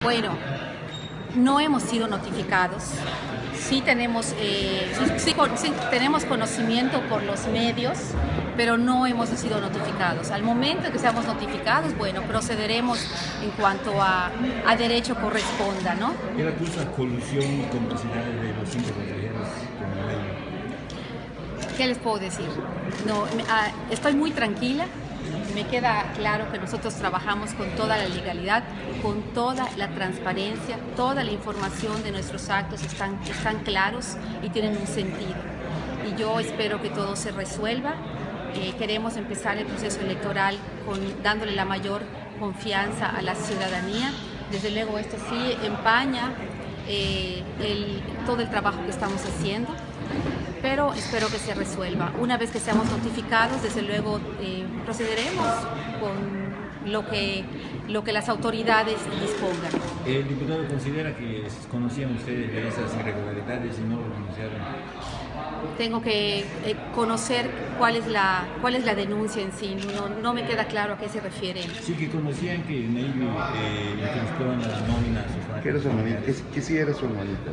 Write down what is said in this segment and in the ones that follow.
Bueno, no hemos sido notificados. Sí tenemos, sí tenemos conocimiento por los medios, pero no hemos sido notificados. Al momento que seamos notificados, bueno, procederemos en cuanto a derecho corresponda, ¿no? ¿Qué acusa colusión y complicidad de los 5 consejeros con el medio? ¿Qué les puedo decir? No, estoy muy tranquila. Me queda claro que nosotros trabajamos con toda la legalidad, con toda la transparencia, toda la información de nuestros actos están claros y tienen un sentido. Y yo espero que todo se resuelva. Queremos empezar el proceso electoral dándole la mayor confianza a la ciudadanía. Desde luego esto sí empaña todo el trabajo que estamos haciendo, pero espero que se resuelva. Una vez que seamos notificados, desde luego procederemos con lo que las autoridades dispongan. El diputado considera que conocían ustedes de esas irregularidades y no lo denunciaron. Tengo que conocer cuál es la denuncia en sí. No me queda claro a qué se refiere. Sí, que conocían que Navy incrustaban la nómina a sus ¿Que era su hermanita? ¿Que sí era su hermanita?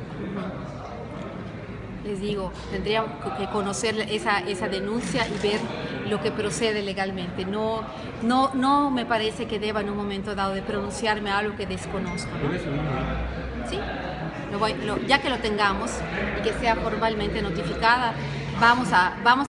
Les digo, tendría que conocer esa denuncia y ver lo que procede legalmente. No me parece que deba en un momento dado de pronunciarme a algo que desconozco, ¿no? Por eso no. Sí, ya que lo tengamos y que sea formalmente notificada, vamos